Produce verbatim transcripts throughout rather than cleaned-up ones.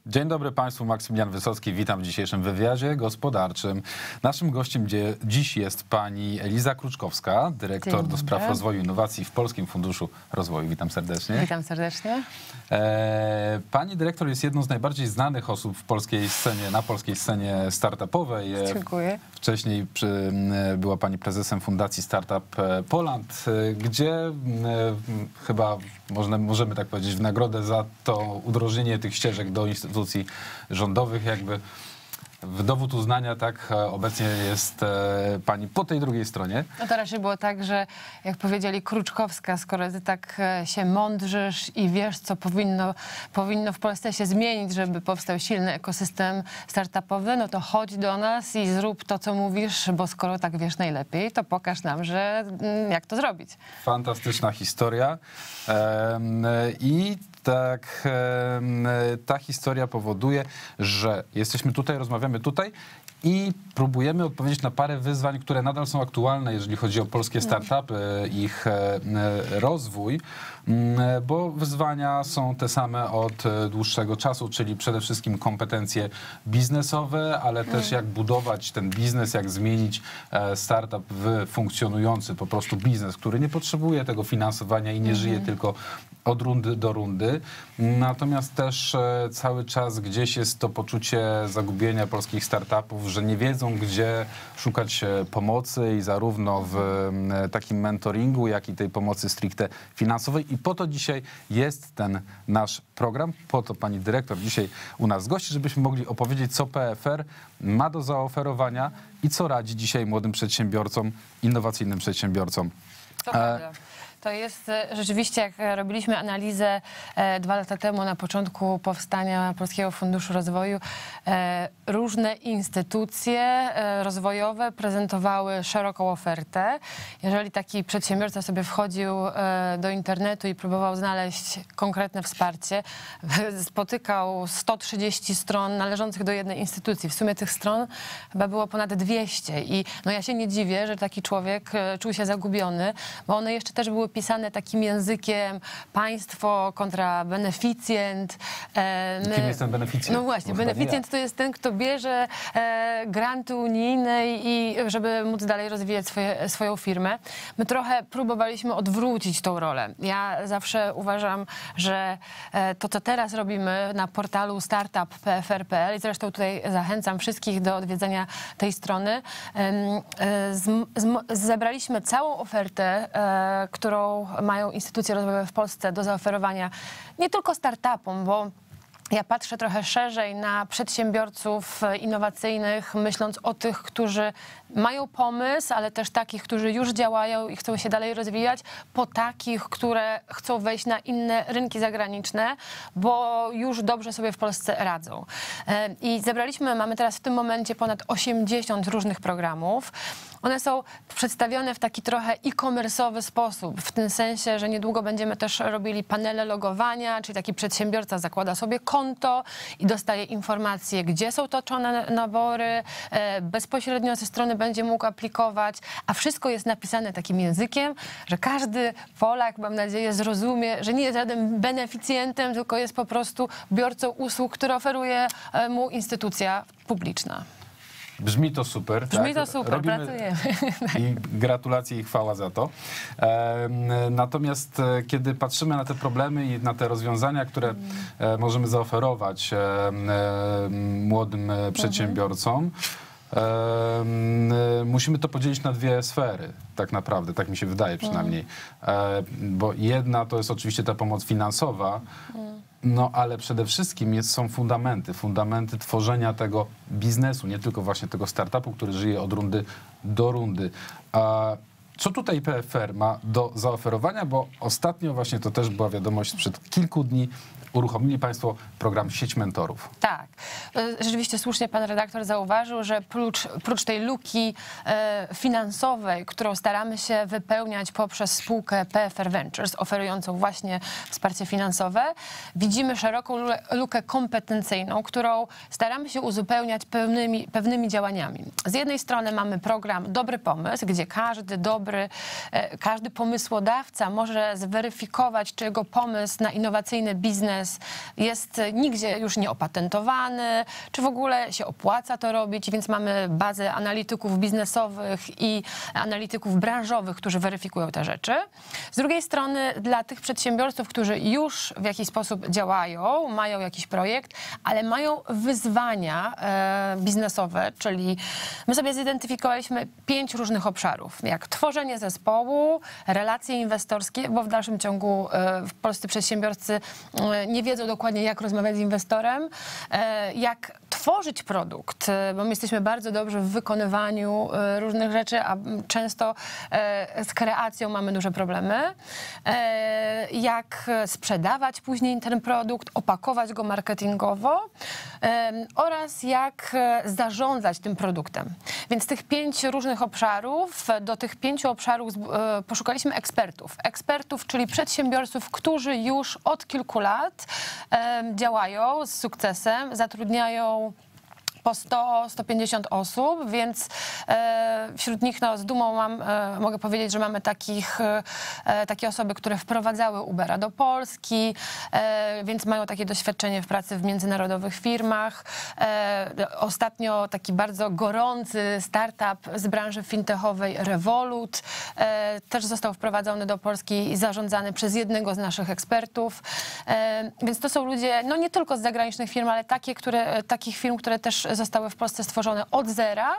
Dzień dobry Państwu, Maksymilian Wysocki, witam w dzisiejszym wywiadzie gospodarczym. Naszym gościem dziś jest pani Eliza Kruczkowska, dyrektor do spraw rozwoju i innowacji w Polskim Funduszu Rozwoju. Witam serdecznie. Witam serdecznie. E, pani dyrektor jest jedną z najbardziej znanych osób w polskiej scenie, na polskiej scenie startupowej. Dziękuję. Wcześniej przy, była pani prezesem Fundacji Startup Poland, gdzie e, chyba można, możemy tak powiedzieć w nagrodę za to udrożnienie tych ścieżek do instytucji rządowych, jakby w dowód uznania, tak, obecnie jest e, pani po tej drugiej stronie. No to raczej było tak, że jak powiedzieli Kruczkowska, skoro ty tak się mądrzysz i wiesz, co powinno, powinno w Polsce się zmienić, żeby powstał silny ekosystem startupowy, no to chodź do nas i zrób to, co mówisz, bo skoro tak wiesz najlepiej, to pokaż nam, że jak to zrobić. Fantastyczna historia. E, I tak, ta historia powoduje, że jesteśmy tutaj, rozmawiamy tutaj i próbujemy odpowiedzieć na parę wyzwań, które nadal są aktualne, jeżeli chodzi o polskie startupy, ich rozwój, bo wyzwania są te same od dłuższego czasu, czyli przede wszystkim kompetencje biznesowe, ale też jak budować ten biznes, jak zmienić startup w funkcjonujący po prostu biznes, który nie potrzebuje tego finansowania i nie żyje tylko od rundy do rundy. Natomiast też cały czas gdzieś jest to poczucie zagubienia polskich startupów, że nie wiedzą, gdzie szukać pomocy i zarówno w takim mentoringu, jak i tej pomocy stricte finansowej. I po to dzisiaj jest ten nasz program, po to pani dyrektor dzisiaj u nas gości, żebyśmy mogli opowiedzieć, co P F R ma do zaoferowania i co radzi dzisiaj młodym przedsiębiorcom, innowacyjnym przedsiębiorcom. To prawda. To jest rzeczywiście, jak robiliśmy analizę e, dwa lata temu na początku powstania Polskiego Funduszu Rozwoju, e, różne instytucje e, rozwojowe prezentowały szeroką ofertę. Jeżeli taki przedsiębiorca sobie wchodził e, do internetu i próbował znaleźć konkretne wsparcie, spotykał sto trzydzieści stron należących do jednej instytucji. W sumie tych stron chyba było ponad dwieście i no ja się nie dziwię, że taki człowiek e, czuł się zagubiony, bo one jeszcze też były pisane takim językiem państwo kontra beneficjent. E, Kim jest ten beneficjent? No właśnie, beneficjent ja. to jest ten, kto bierze e, granty unijne i żeby móc dalej rozwijać swoje, swoją firmę. My trochę próbowaliśmy odwrócić tą rolę. Ja zawsze uważam, że e, to, co teraz robimy na portalu startup kropka p f r kropka p l i zresztą tutaj zachęcam wszystkich do odwiedzenia tej strony, e, z, z, zebraliśmy całą ofertę, e, którą mają instytucje rozwojowe w Polsce do zaoferowania nie tylko startupom, bo ja patrzę trochę szerzej na przedsiębiorców innowacyjnych, myśląc o tych, którzy mają pomysł, ale też takich, którzy już działają i chcą się dalej rozwijać, po takich, które chcą wejść na inne rynki zagraniczne, bo już dobrze sobie w Polsce radzą. I zebraliśmy, mamy teraz w tym momencie ponad osiemdziesiąt różnych programów. One są przedstawione w taki trochę e-commerce'owy sposób, w tym sensie, że niedługo będziemy też robili panele logowania, czyli taki przedsiębiorca zakłada sobie konto i dostaje informacje, gdzie są toczone nabory, bezpośrednio ze strony będzie mógł aplikować, a wszystko jest napisane takim językiem, że każdy Polak, mam nadzieję, zrozumie, że nie jest żadnym beneficjentem, tylko jest po prostu biorcą usług, które oferuje mu instytucja publiczna. Brzmi to super. Brzmi tak? to super, Robimy pracujemy. I gratulacje i chwała za to. E, natomiast e, kiedy patrzymy na te problemy i na te rozwiązania, które e, możemy zaoferować e, e, młodym e, przedsiębiorcom, e, e, musimy to podzielić na dwie sfery, tak naprawdę, tak mi się wydaje przynajmniej. E, bo jedna to jest oczywiście ta pomoc finansowa, no ale przede wszystkim jest, są fundamenty, fundamenty tworzenia tego biznesu, nie tylko właśnie tego startupu, który żyje od rundy do rundy. A co tutaj P F R ma do zaoferowania, bo ostatnio właśnie to też była wiadomość sprzed kilku dni, uruchomili Państwo program Sieć Mentorów. Tak. Rzeczywiście słusznie pan redaktor zauważył, że prócz, prócz tej luki e, finansowej, którą staramy się wypełniać poprzez spółkę P F R Ventures, oferującą właśnie wsparcie finansowe, widzimy szeroką lukę kompetencyjną, którą staramy się uzupełniać pewnymi, pewnymi działaniami. Z jednej strony mamy program Dobry Pomysł, gdzie każdy dobry, e, każdy pomysłodawca może zweryfikować, czy jego pomysł na innowacyjny biznes biznes jest nigdzie już nie opatentowany, czy w ogóle się opłaca to robić, więc mamy bazę analityków biznesowych i analityków branżowych, którzy weryfikują te rzeczy. Z drugiej strony dla tych przedsiębiorców, którzy już w jakiś sposób działają, mają jakiś projekt, ale mają wyzwania e, biznesowe, czyli my sobie zidentyfikowaliśmy pięć różnych obszarów, jak tworzenie zespołu, relacje inwestorskie, bo w dalszym ciągu e, polscy przedsiębiorcy e, nie wiedzą dokładnie, jak rozmawiać z inwestorem, e, jak tworzyć produkt, e, bo my jesteśmy bardzo dobrzy w wykonywaniu e, różnych rzeczy, a często e, z kreacją mamy duże problemy, e, jak sprzedawać później ten produkt, opakować go marketingowo e, oraz jak zarządzać tym produktem. Więc tych pięć różnych obszarów, do tych pięciu obszarów e, poszukaliśmy ekspertów. Ekspertów, czyli przedsiębiorców, którzy już od kilku lat e, działają z sukcesem, zatrudniają po sto do stu pięćdziesięciu osób, więc e, wśród nich no, z dumą mam, e, mogę powiedzieć, że mamy takich, e, takie osoby, które wprowadzały Ubera do Polski, e, więc mają takie doświadczenie w pracy w międzynarodowych firmach. E, ostatnio taki bardzo gorący startup z branży fintechowej Revolut e, też został wprowadzony do Polski i zarządzany przez jednego z naszych ekspertów. E, więc to są ludzie, no nie tylko z zagranicznych firm, ale takie, które, takich firm, które też zostały w Polsce stworzone od zera.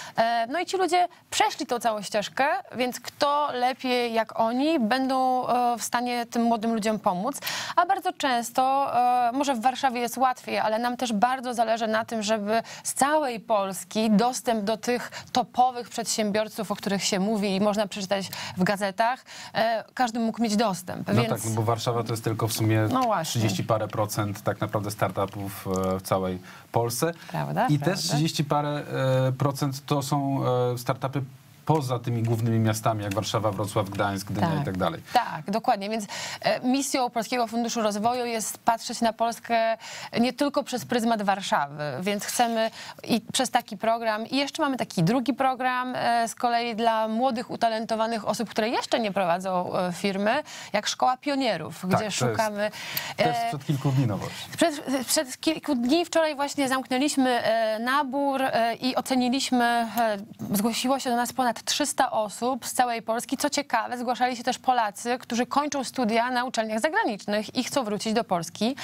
No i ci ludzie przeszli tą całą ścieżkę, więc kto lepiej jak oni będą w stanie tym młodym ludziom pomóc. A bardzo często, może w Warszawie jest łatwiej, ale nam też bardzo zależy na tym, żeby z całej Polski dostęp do tych topowych przedsiębiorców, o których się mówi i można przeczytać w gazetach, każdy mógł mieć dostęp. No więc... tak, bo Warszawa to jest tylko w sumie no trzydzieści parę procent tak naprawdę startupów w całej Polsce. Prawda, I prawda. też trzydzieści parę e, procent to są e, startupy poza tymi głównymi miastami, jak Warszawa, Wrocław, Gdańsk, Gdynia tak, i tak dalej. Tak, dokładnie. Więc e, misją Polskiego Funduszu Rozwoju jest patrzeć na Polskę nie tylko przez pryzmat Warszawy, więc chcemy i przez taki program i jeszcze mamy taki drugi program e, z kolei dla młodych, utalentowanych osób, które jeszcze nie prowadzą e, firmy, jak Szkoła Pionierów, Tak, gdzie to szukamy... Jest, to jest e, sprzed kilku dni nowość. Przed, przed kilku dni, wczoraj właśnie zamknęliśmy e, nabór e, i oceniliśmy, e, zgłosiło się do nas ponad trzysta osób z całej Polski. Co ciekawe, zgłaszali się też Polacy, którzy kończą studia na uczelniach zagranicznych i chcą wrócić do Polski.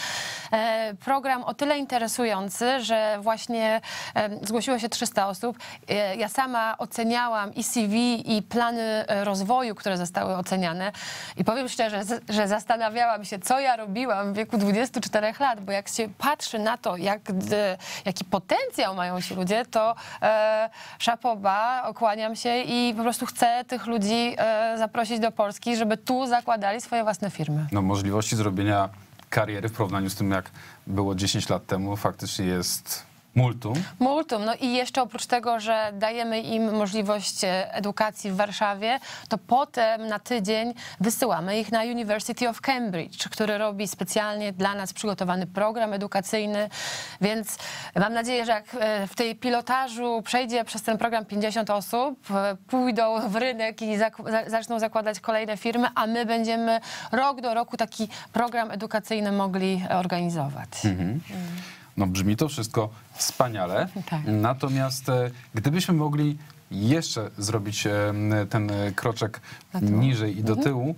E, program o tyle interesujący, że właśnie e, zgłosiło się trzysta osób. E, ja sama oceniałam i C V, i plany rozwoju, które zostały oceniane. I powiem szczerze, z, że zastanawiałam się, co ja robiłam w wieku dwudziestu czterech lat, bo jak się patrzy na to, jak, d, jaki potencjał mają ci ludzie, to e, szapoba, okłaniam się i po prostu chcę tych ludzi e, zaprosić do Polski, żeby tu zakładali swoje własne firmy. No, możliwości zrobienia kariery w porównaniu z tym, jak było dziesięć lat temu, faktycznie jest multum. Multum. No i jeszcze oprócz tego, że dajemy im możliwość edukacji w Warszawie, to potem na tydzień wysyłamy ich na University of Cambridge, który robi specjalnie dla nas przygotowany program edukacyjny, więc mam nadzieję, że jak w tej pilotażu przejdzie przez ten program pięćdziesiąt osób, pójdą w rynek i zak- zaczną zakładać kolejne firmy, a my będziemy rok do roku taki program edukacyjny mogli organizować. Mhm. Mm. No brzmi to wszystko wspaniale, Tak. Natomiast e, gdybyśmy mogli jeszcze zrobić e, ten kroczek niżej i do tyłu,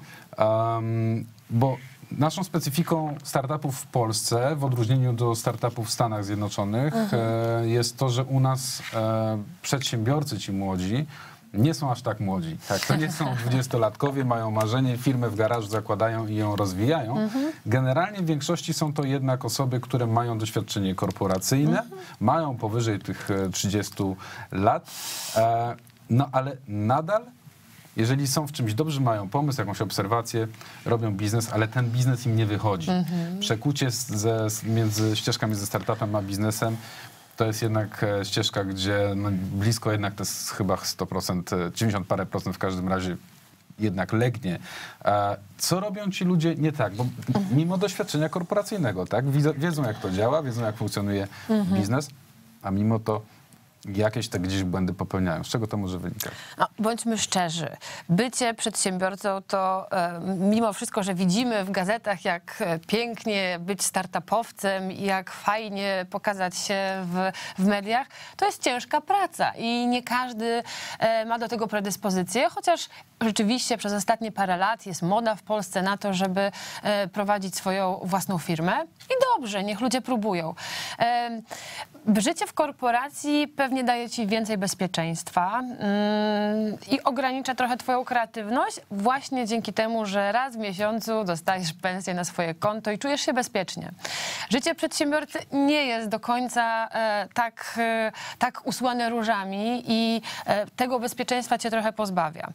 um, bo naszą specyfiką startupów w Polsce, w odróżnieniu do startupów w Stanach Zjednoczonych, mhm. e, jest to, że u nas e, przedsiębiorcy ci młodzi nie są aż tak młodzi. Tak, to nie są dwudziestolatkowie, mają marzenie, firmę w garażu zakładają i ją rozwijają. Mhm. Generalnie w większości są to jednak osoby, które mają doświadczenie korporacyjne, mhm. mają powyżej tych trzydziestu lat, e, no ale nadal, jeżeli są w czymś dobrzy, mają pomysł, jakąś obserwację, robią biznes, ale ten biznes im nie wychodzi. Mhm. Przekucie z, ze, między ścieżką między startupem a biznesem to jest jednak ścieżka, gdzie no blisko jednak to jest chyba sto procent, dziewięćdziesiąt parę procent w każdym razie jednak legnie. Co robią ci ludzie nie tak? Bo mimo doświadczenia korporacyjnego, tak? Wiedzą, jak to działa, wiedzą, jak funkcjonuje mhm. biznes, a mimo to jakieś te gdzieś błędy popełniają. Z czego to może wynikać? No, bądźmy szczerzy. Bycie przedsiębiorcą to e, mimo wszystko, że widzimy w gazetach, jak e, pięknie być startupowcem i jak fajnie pokazać się w, w mediach, to jest ciężka praca i nie każdy e, ma do tego predyspozycję, chociaż rzeczywiście przez ostatnie parę lat jest moda w Polsce na to, żeby e, prowadzić swoją własną firmę i dobrze, niech ludzie próbują. E, Życie w korporacji pewnie daje ci więcej bezpieczeństwa yy, i ogranicza trochę twoją kreatywność właśnie dzięki temu, że raz w miesiącu dostajesz pensję na swoje konto i czujesz się bezpiecznie. Życie przedsiębiorcy nie jest do końca e, tak, e, tak usłane różami i e, tego bezpieczeństwa cię trochę pozbawia.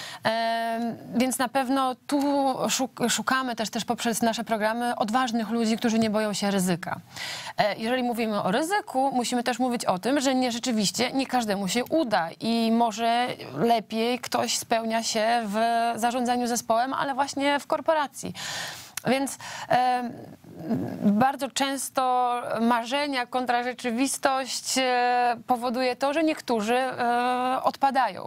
E, więc na pewno tu szuk szukamy też, też poprzez nasze programy odważnych ludzi, którzy nie boją się ryzyka. E, jeżeli mówimy o ryzyku, musimy też mówić o tym, że nie rzeczywiście nie każdemu się uda i może lepiej ktoś spełnia się w zarządzaniu zespołem, ale właśnie w korporacji. Więc e, bardzo często marzenia kontra rzeczywistość e, powoduje to, że niektórzy e, odpadają.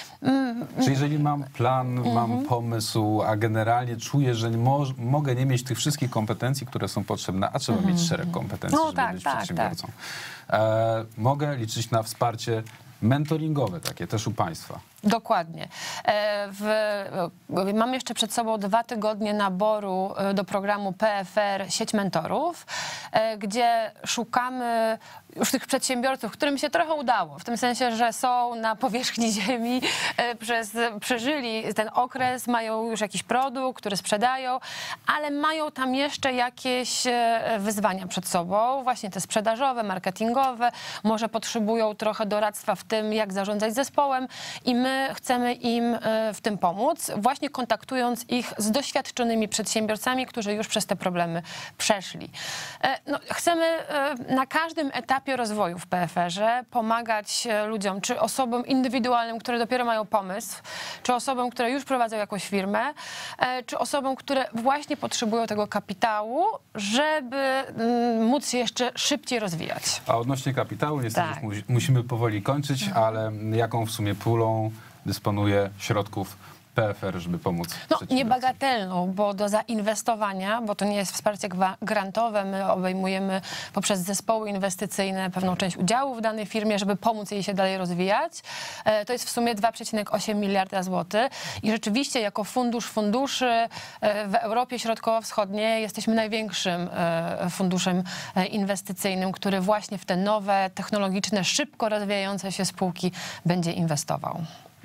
Czy jeżeli mam plan, mm-hmm. mam pomysł, a generalnie czuję, że nie mo mogę nie mieć tych wszystkich kompetencji, które są potrzebne, a trzeba mm-hmm. mieć szereg kompetencji, no, żeby tak, być tak, przedsiębiorcą. Tak. E, mogę liczyć na wsparcie mentoringowe takie też u państwa. Dokładnie. W, mam jeszcze przed sobą dwa tygodnie naboru do programu P F R Sieć Mentorów, gdzie szukamy już tych przedsiębiorców, którym się trochę udało, w tym sensie, że są na powierzchni ziemi, przez, przeżyli ten okres, mają już jakiś produkt, który sprzedają, ale mają tam jeszcze jakieś wyzwania przed sobą, właśnie te sprzedażowe, marketingowe, może potrzebują trochę doradztwa w tym, jak zarządzać zespołem i my chcemy im w tym pomóc, właśnie kontaktując ich z doświadczonymi przedsiębiorcami, którzy już przez te problemy przeszli. No, chcemy na każdym etapie rozwoju w P F R-ze pomagać ludziom, czy osobom indywidualnym, które dopiero mają pomysł, czy osobom, które już prowadzą jakąś firmę, czy osobom, które właśnie potrzebują tego kapitału, żeby móc się jeszcze szybciej rozwijać. A odnośnie kapitału, niestety tak. już musimy powoli kończyć, mhm. ale jaką w sumie pulą dysponuje środków P F R, żeby pomóc No, niebagatelną, bo do zainwestowania, bo to nie jest wsparcie grantowe, my obejmujemy poprzez zespoły inwestycyjne pewną część udziału w danej firmie, żeby pomóc jej się dalej rozwijać. To jest w sumie dwa przecinek osiem miliarda złotych i rzeczywiście jako fundusz funduszy w Europie Środkowo-Wschodniej jesteśmy największym funduszem inwestycyjnym, który właśnie w te nowe, technologiczne, szybko rozwijające się spółki będzie inwestował.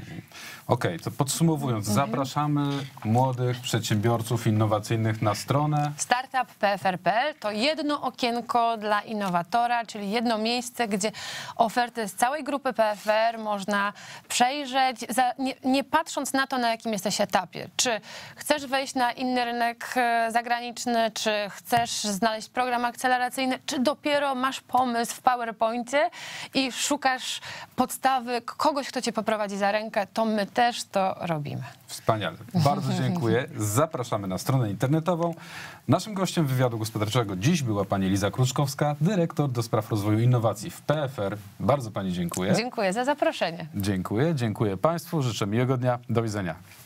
Okej, okay, to podsumowując, mhm. zapraszamy młodych przedsiębiorców innowacyjnych na stronę startup kropka p f r kropka p l. To jedno okienko dla innowatora, czyli jedno miejsce, gdzie oferty z całej grupy P F R można przejrzeć, za, nie, nie patrząc na to, na jakim jesteś etapie. Czy chcesz wejść na inny rynek zagraniczny, czy chcesz znaleźć program akceleracyjny, czy dopiero masz pomysł w PowerPoincie i szukasz podstawy kogoś, kto cię poprowadzi za rękę, to my też to robimy. Wspaniale. Bardzo dziękuję. Zapraszamy na stronę internetową. Naszym gościem wywiadu gospodarczego dziś była pani Liza Kruczkowska, dyrektor do spraw rozwoju innowacji w P F R. Bardzo pani dziękuję. Dziękuję za zaproszenie. Dziękuję. Dziękuję państwu. Życzę miłego dnia. Do widzenia.